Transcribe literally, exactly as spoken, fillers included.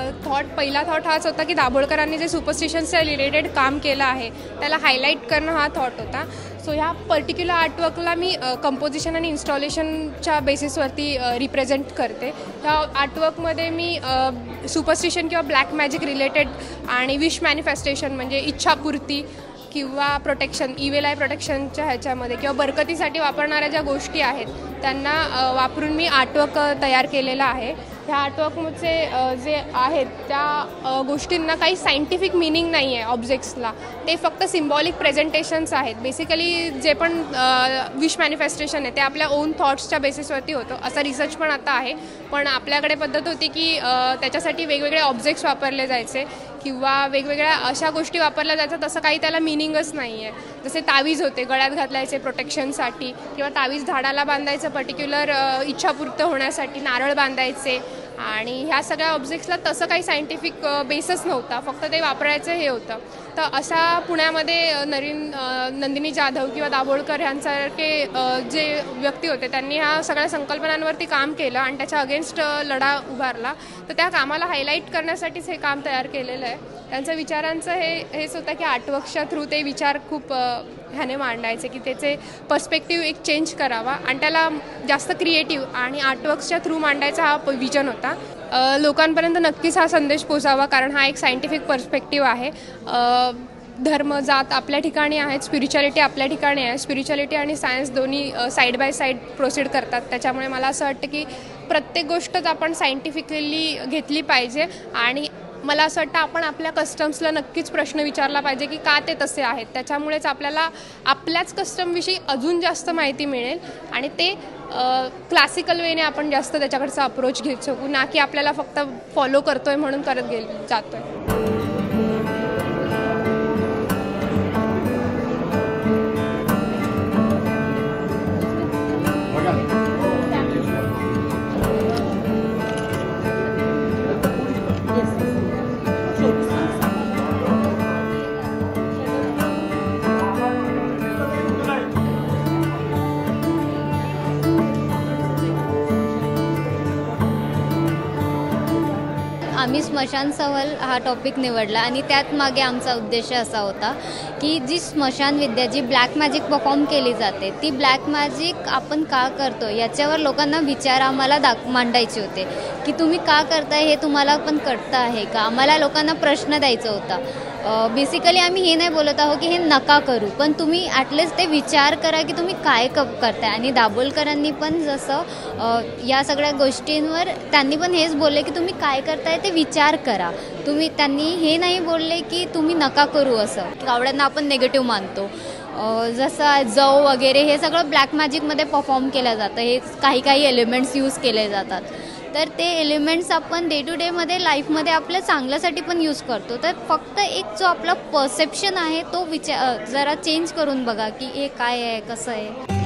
Thought पहिला thought हाच होता की दाभोळकरांनी जे सुपरस्टिशन्सच्या रिलेटेड काम केलं आहे त्याला हायलाईट करणं हा थॉट होता. सो ह्या पर्टिक्युलर आर्टवर्कला मी कंपोजिशन आणि इन्स्टॉलेशनच्या बेसिसवरती रिप्रेझेंट करते. ह्या आर्टवर्कमध्ये मी सुपरस्टिशन किंवा ब्लॅक मॅजिक रिलेटेड आणि विश मॅनिफेस्टेशन म्हणजे इच्छापूर्ती किंवा प्रोटेक्शन, इवेल आय प्रोटेक्शनच्या ह्याच्यामध्ये किंवा बरकतीसाठी वापरणाऱ्या ज्या गोष्टी आहेत त्यांना वापरून मी आर्टवर्क तयार केलेला आहे. ह्या आर्टवर्कचे जे आहेत त्या गोष्टींना काही सायंटिफिक मिनिंग नाही आहे ऑब्जेक्ट्सला, ते फक्त सिम्बॉलिक प्रेझेंटेशन्स आहेत. बेसिकली जे पण विश मॅनिफेस्टेशन आहे ते आपल्या ओन थॉट्सच्या बेसिसवरती होतं. असा रिसर्च पण आता आहे, पण आपल्याकडे पद्धत होती की त्याच्यासाठी वेगवेगळे ऑब्जेक्ट्स वापरले जायचे किंवा वेगवेगळ्या अशा गोष्टी वापरल्या जायच्या, तसं काही त्याला मिनिंगच नाही आहे. जसे तावीज होते गळ्यात घातलायचे प्रोटेक्शनसाठी किंवा तावीज झाडाला बांधायचं पर्टिक्युलर इच्छापूर्त होण्यासाठी, नारळ बांधायचे, आणि ह्या सगळ्या ऑब्जेक्ट्सला तसं काही सायंटिफिक बेसच नव्हता, फक्त ते वापरायचं हे होतं. तर अशा पुण्यामध्ये नरीन नंदिनी जाधव किंवा दाभोळकर ह्यांसारखे जे व्यक्ती होते त्यांनी ह्या सगळ्या संकल्पनांवरती काम केलं आणि त्याच्या अगेन्स्ट लढा उभारला. तर त्या कामाला हायलाईट करण्यासाठीच हे काम तयार केलेलं आहे. त्यांच्या विचारांचं हे हेच होतं की आर्टवर्क्सच्या थ्रू ते विचार खूप ह्याने मांडायचे की त्याचे पर्स्पेक्टिव्ह एक चेंज करावा आणि त्याला जास्त क्रिएटिव्ह आणि आर्टवर्क्सच्या थ्रू मांडायचा हा विजन होता. लोकांपर्यंत नक्कीच हा संदेश पोचावा, कारण हा एक सायंटिफिक पर्स्पेक्टिव्ह आहे. धर्म जात आपल्या ठिकाणी आहेत, स्पिरिच्युअलिटी आपल्या ठिकाणी आहे. स्पिरिच्युअलिटी आणि सायन्स दोन्ही साईड बाय साईड प्रोसीड करतात. त्याच्यामुळे मला असं वाटतं की प्रत्येक गोष्टच आपण सायंटिफिकली घेतली पाहिजे आणि मला असं वाटतं आपण आपल्या कस्टम्सला नक्कीच प्रश्न विचारला पाहिजे की का ते तसे आहेत. त्याच्यामुळेच आपल्याला आपल्याच कस्टमविषयी अजून जास्त माहिती मिळेल आणि ते क्लासिकल वेने आपण जास्त त्याच्याकडचा अप्रोच घेत शकू, ना की आपल्याला फक्त फॉलो करतोय म्हणून करत गे जातोय. आम्ही स्मशान सहल हा टॉपिक निवडला आणि त्यात मागे आमचा उद्देश असा होता की जी स्मशान विद्या, जी ब्लॅक मॅजिक परफॉर्म केली जाते, ती ब्लॅक मॅजिक आपण का करतो याच्यावर लोकांना विचार आम्हाला दाख मांडायचे होते की तुम्ही का करताय हे तुम्हाला पण कळतं आहे का. आम्हाला लोकांना प्रश्न द्यायचा होता. बेसिकली आम्ही हे नाही बोलत आहोत की हे नका करू, पण तुम्ही ॲटलिस्ट ते विचार करा की तुम्ही काय क करताय. आणि दाभोळकरांनी पण जसं या सगळ्या गोष्टींवर त्यांनी पण हेच बोलले की तुम्ही काय करताय ते विचार करा. तुम्ही त्यांनी हे नाही बोलले की तुम्ही नका करू असं. कावड्यांना आपण निगेटिव्ह मानतो, जसं जव वगैरे हे सगळं ब्लॅक मॅजिकमध्ये परफॉर्म केलं जातं. हे काही काही एलिमेंट्स यूज केले जातात. तर ते एलिमेंट्स आपण डे टू डेमध्ये लाईफमध्ये आपल्या चांगल्यासाठी पण यूज करतो. तर फक्त एक जो आपला परसेप्शन आहे तो विचार जरा चेंज करून बघा की हे काय आहे, कसं आहे.